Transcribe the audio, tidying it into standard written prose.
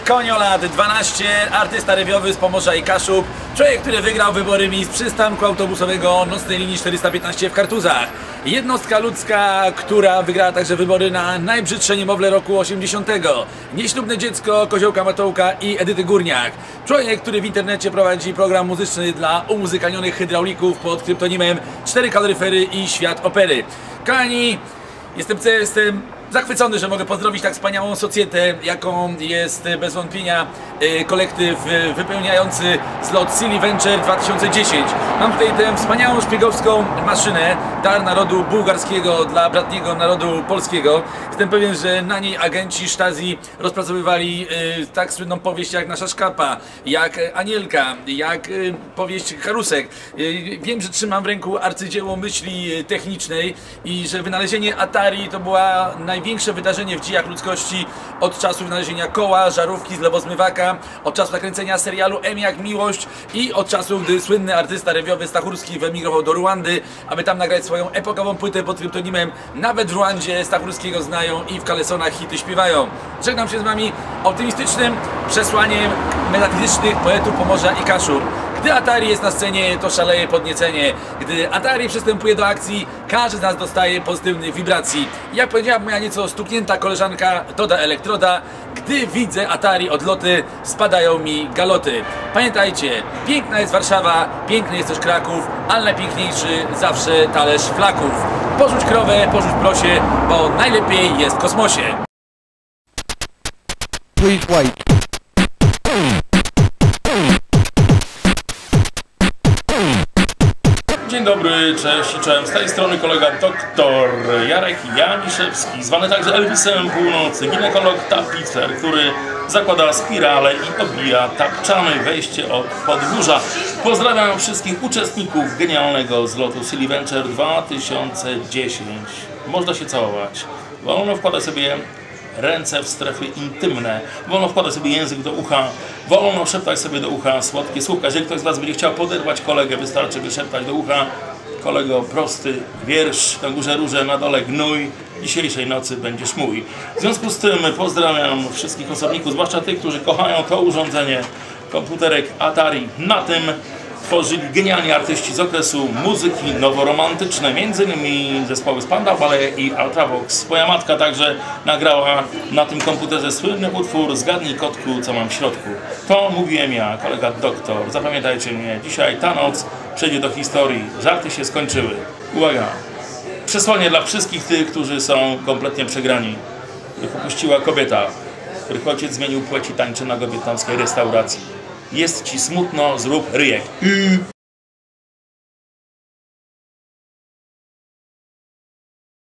Konio lat 12, artysta rewiowy z Pomorza i Kaszub, człowiek, który wygrał wybory mistrz przystanku autobusowego nocnej linii 415 w Kartuzach. Jednostka ludzka, która wygrała także wybory na najbrzydsze niemowlę roku 80. Nieślubne dziecko Koziołka Matołka i Edyty Górniak. Człowiek, który w internecie prowadzi program muzyczny dla umuzykalnionych hydraulików pod kryptonimem 4 kaloryfery i świat opery. Kochani, jestem zachwycony, że mogę pozdrowić tak wspaniałą socjetę, jaką jest bez wątpienia kolektyw wypełniający zlot Silly Venture 2010. Mam tutaj tę wspaniałą szpiegowską maszynę, dar narodu bułgarskiego dla bratniego narodu polskiego. Jestem pewien, że na niej agenci Stasi rozpracowywali tak słynną powieść jak Nasza Szkapa, jak Anielka, jak powieść Karusek. Wiem, że trzymam w ręku arcydzieło myśli technicznej i że wynalezienie Atari to była największe wydarzenie w dziejach ludzkości od czasu wynalezienia koła, żarówki z lewozmywaka, od czasu nakręcenia serialu M jak Miłość i od czasu, gdy słynny artysta rewiowy Stachurski wyemigrował do Ruandy, aby tam nagrać swoją epokową płytę pod kryptonimem. Nawet w Ruandzie Stachurskiego znają i w kalesonach hity śpiewają. Żegnam się z wami optymistycznym przesłaniem metafizycznych poetów Pomorza i Kaszub. Gdy Atari jest na scenie, to szaleje podniecenie. Gdy Atari przystępuje do akcji, każdy z nas dostaje pozytywnych wibracji. Jak powiedziała moja nieco stuknięta koleżanka Toda Elektroda, gdy widzę Atari odloty, spadają mi galoty. Pamiętajcie, piękna jest Warszawa, piękny jest też Kraków, ale najpiękniejszy zawsze talerz flaków. Porzuć krowę, porzuć prosie, bo najlepiej jest w kosmosie. Please wait. Dzień dobry, cześć i cześć. Z tej strony kolega dr Jarek Janiszewski, zwany także Elvisem Północy, ginekolog tapicer, który zakłada spirale i obija tapczany wejście od podwórza. Pozdrawiam wszystkich uczestników genialnego zlotu Silly Venture 2010. Można się całować, wolno wkładać sobie ręce w strefy intymne, wolno wkładać sobie język do ucha, wolno szeptać sobie do ucha słodkie słówka. Jeżeli ktoś z was będzie chciał poderwać kolegę, wystarczy wyszeptać do ucha: kolego, prosty wiersz, na górze róże, na dole gnój, dzisiejszej nocy będziesz mój. W związku z tym pozdrawiam wszystkich osobników, zwłaszcza tych, którzy kochają to urządzenie, komputerek Atari. Na tym tworzyli genialni artyści z okresu muzyki noworomantycznej, m.in. zespoły Spandau Ballet i Ultravox. Moja matka także nagrała na tym komputerze słynny utwór Zgadnij kotku, co mam w środku. To mówiłem ja, kolega doktor. Zapamiętajcie mnie, dzisiaj ta noc przejdzie do historii. Żarty się skończyły. Uwaga! Przesłanie dla wszystkich tych, którzy są kompletnie przegrani. Ich upuściła kobieta, których ojciec zmienił płeć i tańczy na go wietnamskiej restauracji. Jest ci smutno, zrób ryjek.